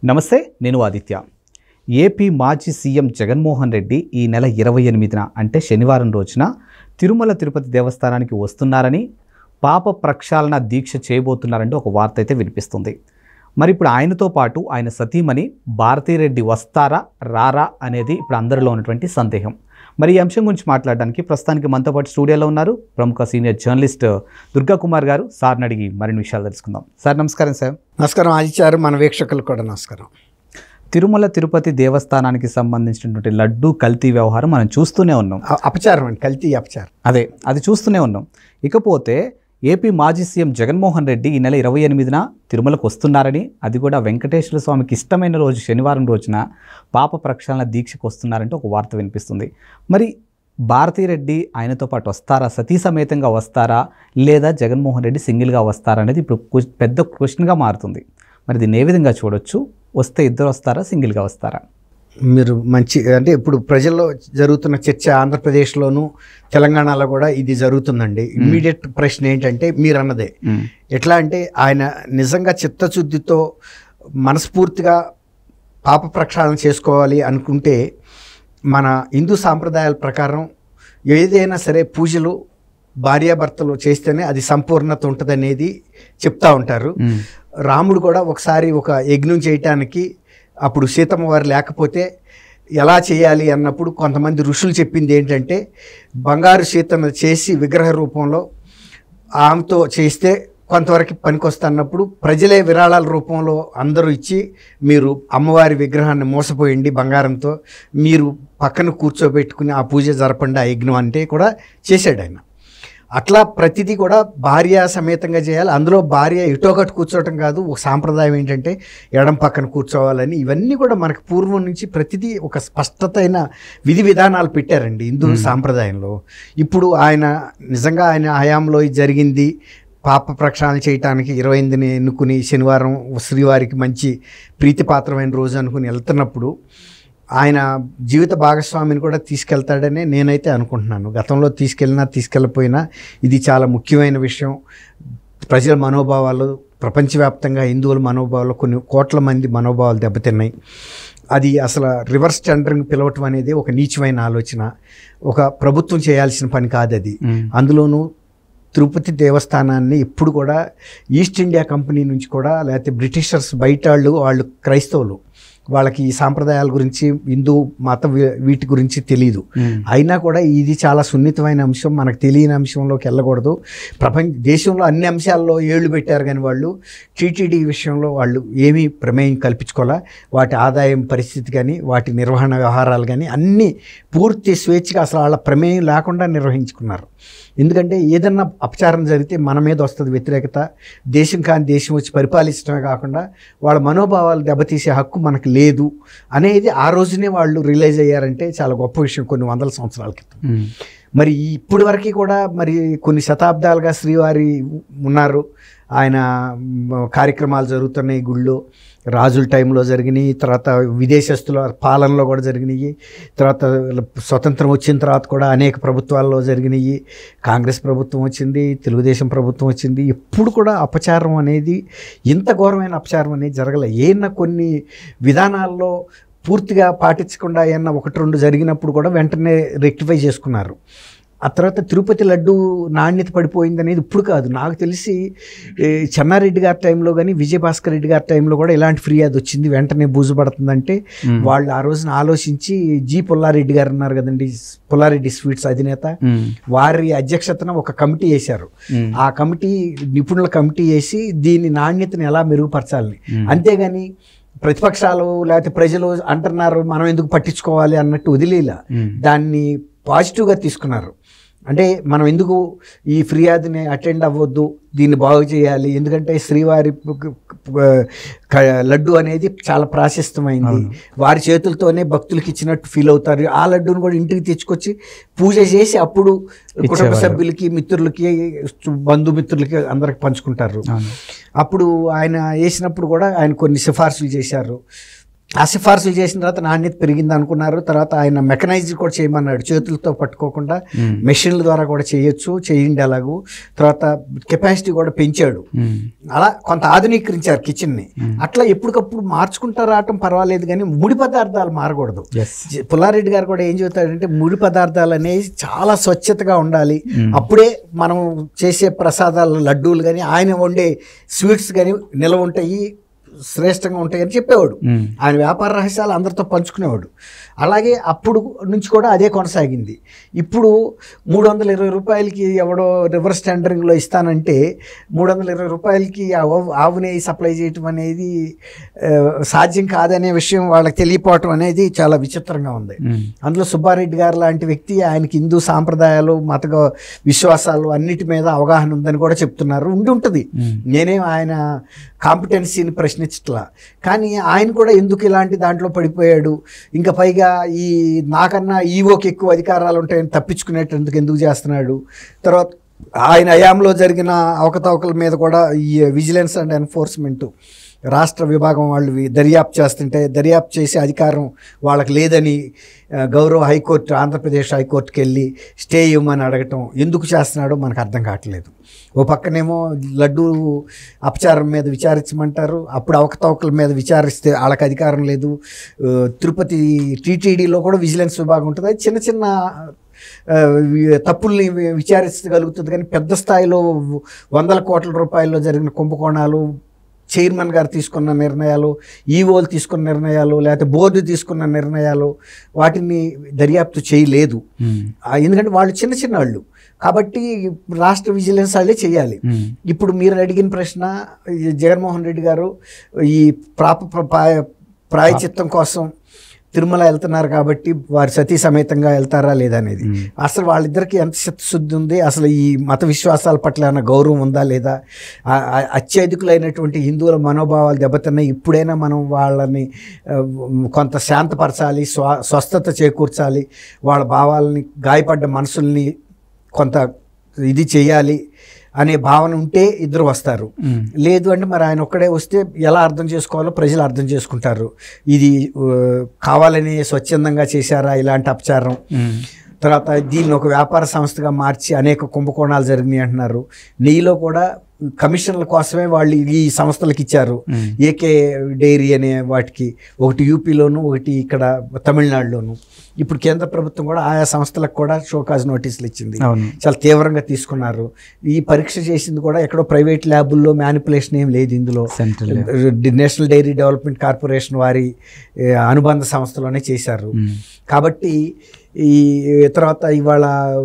నమస్తే, నేను ఆదిత్య. ఏపీ మాజీ సీఎం జగన్మోహన్ రెడ్డి ఈ నెల 28న అంటే శనివారం రోజున తిరుమల తిరుపతి దేవస్థానానికి వస్తున్నారని, పాప ప్రక్షాళన దీక్ష చేయబోతున్నారంటూ ఒక వార్త అయితే వినిపిస్తుంది. మరి ఇప్పుడు ఆయనతో పాటు ఆయన సతీమణి భారతీరెడ్డి వస్తారా రారా అనేది ఇప్పుడు అందరిలో ఉన్నటువంటి సందేహం. మరి ఈ అంశం గురించి మాట్లాడడానికి ప్రస్తుతానికి మనతో పాటు స్టూడియోలో ఉన్నారు ప్రముఖ సీనియర్ జర్నలిస్ట్ దుర్గా కుమార్ గారు. సార్ని అడిగి మరిన్ని విషయాలు తెలుసుకుందాం. సార్ నమస్కారం. సార్ నమస్కారం ఆదిత్యారు, మన వీక్షకులకు కూడా నమస్కారం. తిరుమల తిరుపతి దేవస్థానానికి సంబంధించినటువంటి లడ్డూ కల్తీ వ్యవహారం మనం చూస్తూనే ఉన్నాం. అపచారం అండి, కల్తీ అపచారం. అది చూస్తూనే ఉన్నాం. ఇకపోతే ఏపీ మాజీ సీఎం జగన్మోహన్ రెడ్డి ఈ నెల 28న తిరుమలకు వస్తున్నారని, అది కూడా వెంకటేశ్వర స్వామికి ఇష్టమైన రోజు శనివారం రోజున పాప ప్రక్షాళన దీక్షకు వస్తున్నారంటే ఒక వార్త వినిపిస్తుంది. మరి భారతీరెడ్డి ఆయనతో పాటు వస్తారా, సతీ సమేతంగా వస్తారా, లేదా జగన్మోహన్ రెడ్డి సింగిల్గా వస్తారా అనేది ఇప్పుడు పెద్ద క్వశ్చన్గా మారుతుంది. మరి దీన్ని ఏ విధంగా చూడొచ్చు? వస్తే ఇద్దరు వస్తారా, సింగిల్గా వస్తారా? మీరు మంచి అంటే ఇప్పుడు ప్రజల్లో జరుగుతున్న చర్చ ఆంధ్రప్రదేశ్లోను తెలంగాణలో కూడా ఇది జరుగుతుందండి. ఇమ్మీడియట్ ప్రశ్న ఏంటంటే మీరు అన్నదే, ఎట్లా అంటే ఆయన నిజంగా చిత్తశుద్ధితో మనస్ఫూర్తిగా పాప ప్రక్షాళన చేసుకోవాలి అనుకుంటే మన హిందూ సాంప్రదాయాల ప్రకారం ఏదైనా సరే పూజలు భార్యాభర్తలు చేస్తేనే అది సంపూర్ణత ఉంటుంది అనేది చెప్తా ఉంటారు. రాముడు కూడా ఒకసారి ఒక యజ్ఞం చేయటానికి అప్పుడు సీతమ్మ వారు లేకపోతే ఎలా చేయాలి అన్నప్పుడు కొంతమంది ఋషులు చెప్పింది ఏంటంటే బంగారు సీతను చేసి విగ్రహ రూపంలో ఆమెతో చేస్తే కొంతవరకు పనికొస్తున్నప్పుడు ప్రజలే విరాళాల రూపంలో అందరూ ఇచ్చి మీరు అమ్మవారి విగ్రహాన్ని మోసపోయండి బంగారంతో, మీరు పక్కన కూర్చోబెట్టుకుని ఆ పూజ జరపండి ఆ యజ్ఞం అంటే కూడా చేశాడు ఆయన. అట్లా ప్రతిదీ కూడా భార్య సమేతంగా చేయాలి. అందులో భార్య ఇటోకటి కూర్చోవటం కాదు, ఒక సాంప్రదాయం ఏంటంటే ఎడం పక్కన కూర్చోవాలని. ఇవన్నీ కూడా మనకు పూర్వం నుంచి ప్రతిదీ ఒక స్పష్టతైన విధి విధానాలు పెట్టారండి హిందూ సాంప్రదాయంలో. ఇప్పుడు ఆయన నిజంగా ఆయన హయాంలో జరిగింది పాప ప్రక్షాళన చేయటానికి 28ని ఎన్నుకుని శనివారం శ్రీవారికి మంచి ప్రీతిపాత్రమైన రోజు అనుకుని వెళ్తున్నప్పుడు ఆయన జీవిత భాగస్వామిని కూడా తీసుకెళ్తాడని నేనైతే అనుకుంటున్నాను. గతంలో తీసుకెళ్ళిపోయినా ఇది చాలా ముఖ్యమైన విషయం. ప్రజల మనోభావాలు, ప్రపంచవ్యాప్తంగా హిందువుల మనోభావాలు, కొన్ని కోట్ల మంది మనోభావాలు దెబ్బతిన్నాయి. అది అసలు రివర్స్ టెండరింగ్ పిలవటం అనేది ఒక నీచమైన ఆలోచన, ఒక ప్రభుత్వం చేయాల్సిన పని కాదు అది. అందులోనూ తిరుపతి దేవస్థానాన్ని ఇప్పుడు కూడా ఈస్ట్ ఇండియా కంపెనీ నుంచి కూడా, లేకపోతే బ్రిటిషర్స్ బయట వాళ్ళు క్రైస్తవులు, వాళ్ళకి ఈ సాంప్రదాయాల గురించి, హిందూ మత వీటి గురించి తెలియదు. అయినా కూడా ఇది చాలా సున్నితమైన అంశం, మనకు తెలియని అంశంలోకి వెళ్ళకూడదు. దేశంలో అన్ని అంశాల్లో ఏళ్ళు పెట్టారు కానీ వాళ్ళు టీటీడీ విషయంలో వాళ్ళు ఏమీ ప్రమేయం కల్పించుకోవాలా. వాటి ఆదాయం పరిస్థితి కానీ, వాటి నిర్వహణ వ్యవహారాలు కానీ అన్నీ పూర్తి స్వేచ్ఛగా అసలు వాళ్ళ ప్రమేయం లేకుండా నిర్వహించుకున్నారు. ఎందుకంటే ఏదన్నా అపచారం జరిగితే మన మీద వస్తుంది వ్యతిరేకత. దేశం కాని దేశం వచ్చి పరిపాలించడమే కాకుండా వాళ్ళ మనోభావాలు దెబ్బతీసే హక్కు మనకు లేదు అనేది ఆ రోజునే వాళ్ళు రియలైజ్ అయ్యారంటే చాలా గొప్ప విషయం. కొన్ని వందల సంవత్సరాల క్రితం. మరి ఇప్పటి వరకు కూడా మరి కొన్ని శతాబ్దాలుగా శ్రీవారి ఉన్నారు. ఆయన కార్యక్రమాలు జరుగుతున్నాయి గుళ్ళో. రాజుల టైంలో జరిగినాయి, తర్వాత విదేశస్తుల పాలనలో కూడా జరిగినాయి, తర్వాత స్వతంత్రం వచ్చిన తర్వాత కూడా అనేక ప్రభుత్వాల్లో జరిగినాయి. కాంగ్రెస్ ప్రభుత్వం వచ్చింది, తెలుగుదేశం ప్రభుత్వం వచ్చింది. ఎప్పుడు కూడా అపచారం అనేది, ఇంత ఘోరమైన అపచారం అనేది జరగలే. ఏమన్నా కొన్ని విధానాల్లో పూర్తిగా పాటించకుండా ఏమన్నా 1-2 జరిగినప్పుడు కూడా వెంటనే రెక్టిఫై చేసుకున్నారు. ఆ తర్వాత తిరుపతి లడ్డు నాణ్యత పడిపోయింది అనేది ఇప్పుడు కాదు, నాకు తెలిసి చెన్నారెడ్డి గారి టైంలో కానీ విజయభాస్కర్ రెడ్డి గారి టైంలో కూడా ఇలాంటి ఫిర్యాదు వచ్చింది. వెంటనే బూజు పడుతుందంటే వాళ్ళు ఆ రోజున ఆలోచించి జి పుల్లారెడ్డి గారు ఉన్నారు కదండి, పుల్లారెడ్డి స్వీట్స్ అధినేత, వారి అధ్యక్షతన ఒక కమిటీ వేశారు. ఆ కమిటీ నిపుణుల కమిటీ వేసి దీని నాణ్యతను ఎలా మెరుగుపరచాలని, అంతేగాని ప్రతిపక్షాలు లేకపోతే ప్రజలు అంటున్నారు మనం ఎందుకు పట్టించుకోవాలి అన్నట్టు వదిలేలా దాన్ని పాజిటివ్గా తీసుకున్నారు. అంటే మనం ఎందుకు ఈ ఫిర్యాదుని అటెండ్ అవ్వద్దు, దీన్ని బాగు చేయాలి. ఎందుకంటే శ్రీవారి లడ్డు అనేది చాలా ప్రాశస్తమైంది, వారి చేతులతోనే భక్తులకి ఇచ్చినట్టు ఫీల్ అవుతారు. ఆ లడ్డూని కూడా ఇంటికి తెచ్చుకొచ్చి పూజ చేసి అప్పుడు కుటుంబ సభ్యులకి, మిత్రులకి, బంధుమిత్రులకి అందరికి పంచుకుంటారు. అప్పుడు ఆయన వేసినప్పుడు కూడా ఆయన కొన్ని సిఫార్సులు చేశారు. ఆ సిఫార్సులు చేసిన తర్వాత నాణ్యత పెరిగింది అనుకున్నారు. తర్వాత ఆయన మెకనైజ్ కూడా చేయమన్నాడు, చేతులతో పట్టుకోకుండా మెషిన్ల ద్వారా కూడా చేయొచ్చు, చేయండి అలాగూ. తర్వాత కెపాసిటీ కూడా పెంచాడు. అలా కొంత ఆధునీకరించారు కిచెన్ని. అట్లా ఎప్పటికప్పుడు మార్చుకుంటూ రావటం పర్వాలేదు, కానీ ముడి పదార్థాలు మారకూడదు. పుల్లారెడ్డి గారు కూడా ఏం చెబుతాడంటే ముడి పదార్థాలు అనేవి చాలా స్వచ్ఛతగా ఉండాలి, అప్పుడే మనం చేసే ప్రసాదాలు లడ్డూలు కానీ ఆయన వండే స్వీట్స్ కానీ నిల్వ ఉంటాయి, శ్రేష్టంగా ఉంటాయని చెప్పేవాడు. ఆయన వ్యాపార రహస్యాలు అందరితో పంచుకునేవాడు. అలాగే అప్పుడు నుంచి కూడా అదే కొనసాగింది. ఇప్పుడు 320 రూపాయలకి ఎవడో రివర్స్ టెండరింగ్లో ఇస్తానంటే 320 రూపాయలకి ఆవు నెయ్యి సప్లై చేయటం అనేది సాధ్యం కాదనే విషయం వాళ్ళకి తెలియపోవటం అనేది చాలా విచిత్రంగా ఉంది. అందులో సుబ్బారెడ్డి గారు లాంటి వ్యక్తి, ఆయనకి హిందూ సాంప్రదాయాలు మత విశ్వాసాలు అన్నిటి మీద అవగాహన ఉందని కూడా చెప్తున్నారు. ఉంటుంది, నేనేం ఆయన కాంపిటెన్సీని ప్రశ్నించట్లా, కానీ ఆయన కూడా ఎందుకు ఇలాంటి దాంట్లో పడిపోయాడు, ఇంకా పైగా ఈ నాకన్నా ఈవోకి ఎక్కువ అధికారాలు ఉంటాయని తప్పించుకునేటందుకు ఎందుకు చేస్తున్నాడు. తర్వాత ఆయన హయాంలో జరిగిన అవకతవకల మీద కూడా ఈ విజిలెన్స్ అండ్ ఎన్ఫోర్స్మెంట్ రాష్ట్ర విభాగం వాళ్ళు దర్యాప్తు చేస్తుంటే దర్యాప్తు చేసే అధికారం వాళ్ళకి లేదని గౌరవ హైకోర్టు, ఆంధ్రప్రదేశ్ హైకోర్టుకి వెళ్ళి స్టే ఇవ్వమని అడగటం ఎందుకు చేస్తున్నాడో మనకు అర్థం కావట్లేదు. ఓ పక్కనేమో లడ్డూ అపచారం మీద విచారించమంటారు, అప్పుడు అవకతవకల మీద విచారిస్తే వాళ్ళకి అధికారం లేదు. తిరుపతి టీటీడీలో కూడా విజిలెన్స్ విభాగం ఉంటుంది, అది చిన్న చిన్న తప్పుల్ని విచారించగలుగుతుంది. కానీ పెద్ద స్థాయిలో 100 కోట్ల రూపాయల్లో జరిగిన కుంభకోణాలు, చైర్మన్ గారు తీసుకున్న నిర్ణయాలు, ఈవోలు తీసుకున్న నిర్ణయాలు, లేకపోతే బోర్డు తీసుకున్న నిర్ణయాలు, వాటిని దర్యాప్తు చేయలేదు. ఎందుకంటే వాళ్ళు చిన్న చిన్న వాళ్ళు కాబట్టి రాష్ట్ర విజిలెన్స్ వాళ్ళే చేయాలి. ఇప్పుడు మీరు అడిగిన ప్రశ్న, జగన్మోహన్ రెడ్డి గారు ఈ ప్రాయచిత్తం కోసం తిరుమల వెళ్తున్నారు కాబట్టి వారు సతీ సమేతంగా వెళ్తారా లేదా అనేది, అసలు వాళ్ళిద్దరికి ఎంత చిత్తశుద్ధి ఉంది, అసలు ఈ మత విశ్వాసాల పట్ల ఏమైనా గౌరవం ఉందా లేదా, అత్యధికులైనటువంటి హిందువుల మనోభావాలు దెబ్బతిన్నాయి, ఇప్పుడైనా మనం వాళ్ళని కొంత శాంతపరచాలి, స్వస్థత చేకూర్చాలి, వాళ్ళ భావాలని, గాయపడ్డ మనసుల్ని కొంత ఇది చేయాలి అనే భావన ఉంటే ఇద్దరు వస్తారు. లేదు అంటే మరి ఆయన ఒక్కడే వస్తే ఎలా అర్థం చేసుకోవాలో ప్రజలు అర్థం చేసుకుంటారు. ఇది కావాలని స్వచ్ఛందంగా చేశారా ఇలాంటి అపచారం, తర్వాత దీన్ని ఒక వ్యాపార సంస్థగా మార్చి అనేక కుంభకోణాలు జరిగినాయి అంటున్నారు. నెయ్యిలో కూడా కమిషన్ల కోసమే వాళ్ళు ఈ సంస్థలకు ఇచ్చారు. ఏకే డైరీ అనే వాటికి, ఒకటి యూపీలోను, ఒకటి ఇక్కడ తమిళనాడులోను. ఇప్పుడు కేంద్ర ప్రభుత్వం కూడా ఆయా సంస్థలకు కూడా షోకాజ్ నోటీసులు ఇచ్చింది, చాలా తీవ్రంగా తీసుకున్నారు. ఈ పరీక్ష చేసింది కూడా ఎక్కడో ప్రైవేట్ ల్యాబుల్లో మ్యానిపులేషన్ ఏం లేదు, ఇందులో నేషనల్ డైరీ డెవలప్మెంట్ కార్పొరేషన్ వారి అనుబంధ సంస్థలోనే చేశారు. కాబట్టి ఈ తర్వాత ఇవాళ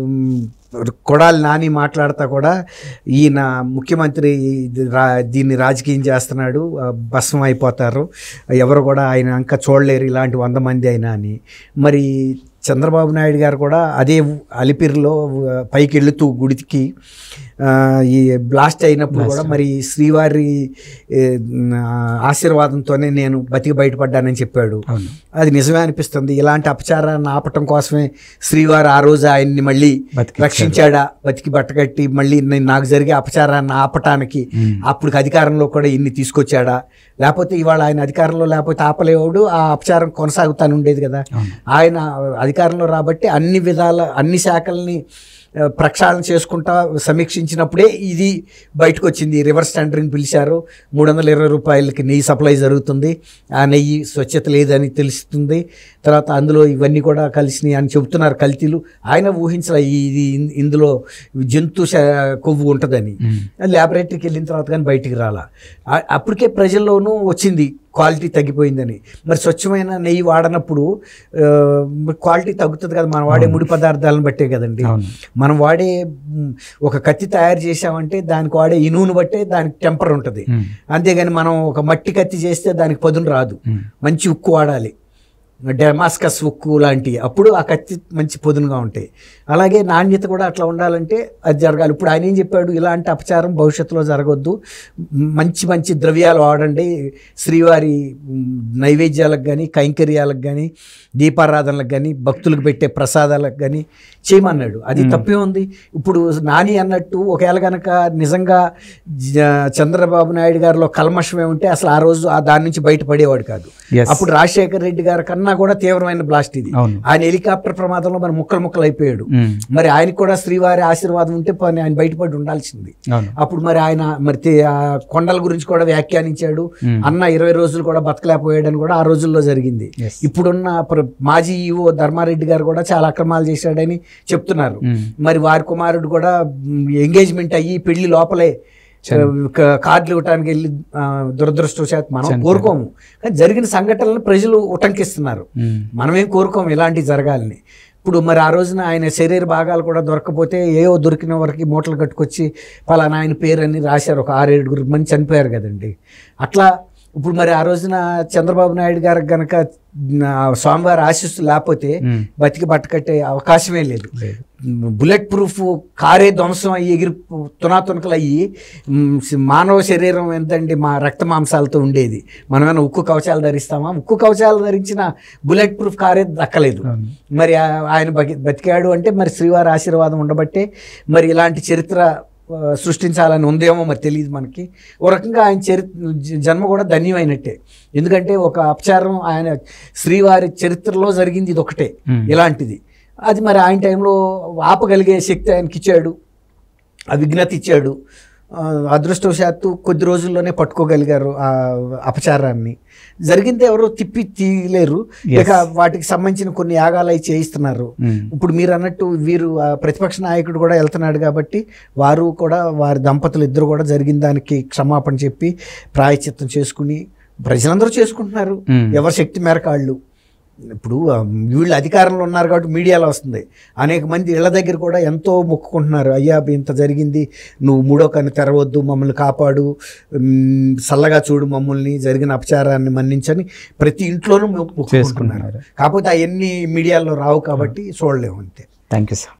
కొడాలి నాని మాట్లాడతా కూడా ఈయన ముఖ్యమంత్రి దీన్ని రాజకీయం చేస్తున్నాడు, భస్మం అయిపోతారు, ఎవరు కూడా ఆయన ఇంకా చూడలేరు ఇలాంటి 100 మంది అయినా అని. మరి చంద్రబాబు నాయుడు గారు కూడా అదే అలిపిరిలో పైకి వెళుతూ గుడికి ఈ బ్లాస్ట్ అయినప్పుడు కూడా మరి శ్రీవారి ఆశీర్వాదంతోనే నేను బతికి బయటపడ్డానని చెప్పాడు. అది నిజమే అనిపిస్తుంది. ఇలాంటి అపచారాన్ని ఆపటం కోసమే శ్రీవారు ఆ రోజు ఆయన్ని మళ్ళీ రక్షించాడా, బతికి బట్టగట్టి మళ్ళీ నాకు జరిగే అపచారాన్ని ఆపటానికి అప్పుడు అధికారంలో కూడా ఇన్ని తీసుకొచ్చాడా, లేకపోతే ఇవాళ ఆయన అధికారంలో లేకపోతే ఆపలేవాడు, ఆ అపచారం కొనసాగుతాను ఉండేది కదా. ఆయన అధికారంలో రాబట్టి అన్ని విధాల అన్ని శాఖల్ని ప్రక్షాళన చేసుకుంటా సమీక్షించినప్పుడే ఇది బయటకు వచ్చింది. రివర్స్ టెండరింగ్ పిలిచారు, 320 రూపాయలకి నెయ్యి సప్లై జరుగుతుంది, ఆ నెయ్యి స్వచ్ఛత లేదని తెలుస్తుంది. తర్వాత అందులో ఇవన్నీ కూడా కలిసినాయి అని చెబుతున్నారు కల్తీలు. ఆయన ఊహించలే ఇది ఇందులో జంతు కొవ్వు ఉంటుందని. ల్యాబొరేటరీకి వెళ్ళిన తర్వాత కానీ బయటికి రాలా. అప్పటికే ప్రజల్లోనూ వచ్చింది క్వాలిటీ తగ్గిపోయిందని. మరి స్వచ్ఛమైన నెయ్యి వాడినప్పుడు క్వాలిటీ తగ్గుతుంది కదా, మనం వాడే ముడి పదార్థాలను బట్టే కదండి. మనం వాడే ఒక కత్తి తయారు చేసామంటే దానికి వాడే ఇనువును బట్టే దానికి టెంపర్ ఉంటుంది. అంతేగాని మనం ఒక మట్టి కత్తి చేస్తే దానికి పదును రాదు, మంచి ఉక్కు వాడాలి, డెమాస్కస్ ఉక్కు లాంటివి, అప్పుడు ఆ కత్తి మంచి పొదునుగా ఉంటాయి. అలాగే నాణ్యత కూడా అట్లా ఉండాలంటే అది జరగాలి. ఇప్పుడు ఆయన ఏం చెప్పాడు, ఇలాంటి అపచారం భవిష్యత్తులో జరగొద్దు, మంచి మంచి ద్రవ్యాలు వాడండి, శ్రీవారి నైవేద్యాలకు కానీ కైంకర్యాలకు కానీ దీపారాధనలకు కానీ భక్తులకు పెట్టే ప్రసాదాలకు కానీ చేయమన్నాడు. అది తప్పే ఉంది. ఇప్పుడు నాని అన్నట్టు ఒకవేళ కనుక నిజంగా చంద్రబాబు నాయుడు గారిలో కల్మషమే ఉంటే అసలు ఆ రోజు దాని నుంచి బయటపడేవాడు కాదు. Yes. అప్పుడు రాజశేఖర్ రెడ్డి గారి కన్నా కూడా తీవ్రమైన బ్లాస్ట్ ఇది. అవును. ఆయన హెలికాప్టర్ ప్రమాదంలో మరి ముక్కలు అయిపోయాడు. మరి ఆయనకు కూడా శ్రీవారి ఆశీర్వాదం ఉంటే ఆయన బయటపడి ఉండాల్సింది. అవును. అప్పుడు మరి ఆయన మరి ఆ కొండల గురించి కూడా వ్యాఖ్యానించాడు. అన్న 20 రోజులు కూడా బతకలేకపోయాడని కూడా ఆ రోజుల్లో జరిగింది. ఇప్పుడున్న మాజీ ఈవో ధర్మారెడ్డి గారు కూడా చాలా అక్రమాలు చేశాడని చెప్తున్నారు. మరి వారి కుమారుడు కూడా ఎంగేజ్మెంట్ అయ్యి పెళ్లి లోపలే కార్డులు ఇవ్వటానికి వెళ్ళి దురదృష్టవశాత్తు మనం కోరుకోము, కానీ జరిగిన సంఘటనలను ప్రజలు ఉటంకిస్తున్నారు. మనమేం కోరుకోము ఇలాంటివి జరగాలని. ఇప్పుడు మరి ఆ రోజున ఆయన శరీర భాగాలు కూడా దొరకపోతే ఏవో దొరికిన వరకు మూటలు కట్టుకొచ్చి పలానా ఆయన పేరు అని రాశారు. ఒక 6-7 మంది చనిపోయారు కదండి. అట్లా ఇప్పుడు మరి ఆ రోజున చంద్రబాబు నాయుడు గారికి గనక స్వామివారి ఆశీస్సులు లేకపోతే బతికి బట్టకట్టే అవకాశమే లేదు. బుల్లెట్ ప్రూఫ్ కారే ధ్వంసం అయ్యి ఎగిరి తునాతునకలు అయ్యి మానవ శరీరం ఎంతండి మా రక్త మాంసాలతో ఉండేది. మనమేమైనా ఉక్కు కవచాలు ధరిస్తామా? ఉక్కు కవచాలు ధరించిన బుల్లెట్ ప్రూఫ్ కారే దక్కలేదు. మరి ఆయన బతికాడు అంటే మరి శ్రీవారి ఆశీర్వాదం ఉండబట్టే మరి ఇలాంటి చరిత్ర సృష్టించాలని ఉందేమో మరి తెలియదు మనకి. ఓ రకంగా ఆయన జన్మ కూడా ధన్యమైనట్టే. ఎందుకంటే ఒక అపచారం ఆయన శ్రీవారి చరిత్రలో జరిగింది ఇది ఒకటే ఇలాంటిది. అది మరి ఆయన టైంలో ఆపగలిగే శక్తి ఆయనకి ఇచ్చాడు, ఆ విఘ్నత ఇచ్చాడు. అదృష్టవశాత్తు కొద్ది రోజుల్లోనే పట్టుకోగలిగారు ఆ అపచారాన్ని. జరిగింది ఎవరు తిప్పి తీయలేరు. ఇక వాటికి సంబంధించిన కొన్ని యాగాలు అవి చేయిస్తున్నారు. ఇప్పుడు మీరు అన్నట్టు వీరు ప్రతిపక్ష నాయకుడు కూడా వెళ్తున్నాడు కాబట్టి వారు కూడా వారి దంపతులు ఇద్దరు కూడా జరిగిన దానికి క్షమాపణ చెప్పి ప్రాయశ్చిత్తం చేసుకుని ప్రజలందరూ చేసుకుంటున్నారు ఎవరి శక్తి మేరకు వాళ్ళు. ఇప్పుడు వీళ్ళు అధికారంలో ఉన్నారు కాబట్టి మీడియాలో వస్తుంది. అనేక మంది ఇళ్ల దగ్గర కూడా ఎంతో మొక్కుకుంటున్నారు, అయ్యా ఇంత జరిగింది, నువ్వు 3వ కన్ను తెరవద్దు, మమ్మల్ని కాపాడు, చల్లగా చూడు, మమ్మల్ని జరిగిన అపచారాన్ని మన్నించని ప్రతి ఇంట్లోనూ మొక్కుకుంటున్నారు. కాకపోతే అవన్నీ మీడియాలో రావు కాబట్టి చూడలేము అంతే. Thank you sir.